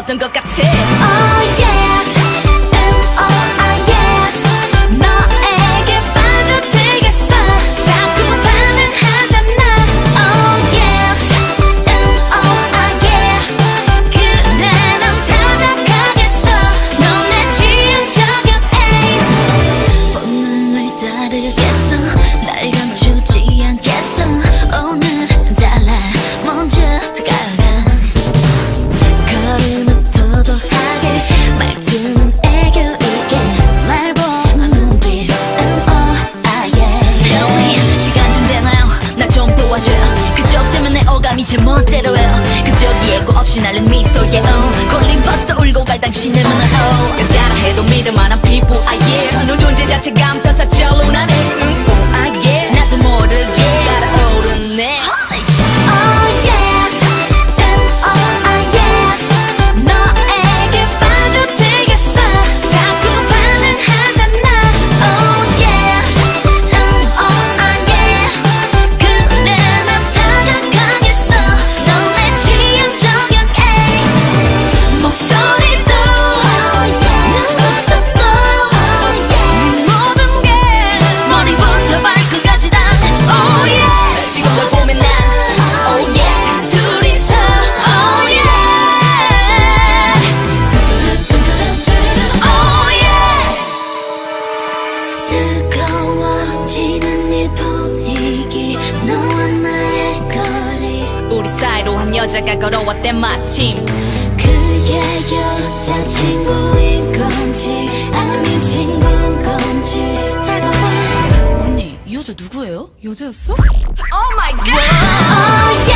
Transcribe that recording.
채웠던 것 같아. Oh yes, oh yes. 너에게 빠져들겠어. 자꾸 반응하잖아. Oh yes, oh yes. 그래 넌 타격하겠어. 넌 내 취향 저격 ace. 본능을 따르겠어. 날 감추지 않겠어. 오늘은 달라. 먼저 다가가. 걸음은 도도하게 말투는 애교 있게 날 보는 눈빛은 oh yeah. Help me 시간 좀 되나요? 나 좀 도와줘요. 그쪽 때문에 오감이 제 멋대로예요. 그쪽 예고 없이 날린 미소에 걸린 버스터 울고 갈 당신의 문은 여자라 해도 믿을 만한 피부 yeah. 너 존재 자체가 감탄사 절로나네 yeah. 나도 모르게 달아오르네. Oh yes, oh yes. 너에게 빠져들겠어. 자꾸 반응하잖아. Oh yes, oh yes. 그래 난 타격하겠어. 넌 내 취향 저격 ace. 목소리도 눈웃음도 네 모든 게 머리부터 발끝까지 다 Oh yeah. 지금 널 보면 난 Oh yeah. 둘이서 Oh yeah. Oh yeah. 뜨거워지는 이 분위기 너와 나의 거리 우리 사이로 한 여자가 걸어왔대 마침. 그게 여자친구인 건지 아님 친구인 건지 다가와. 언니 이 여자 누구예요? 여자였어? Oh my god. Oh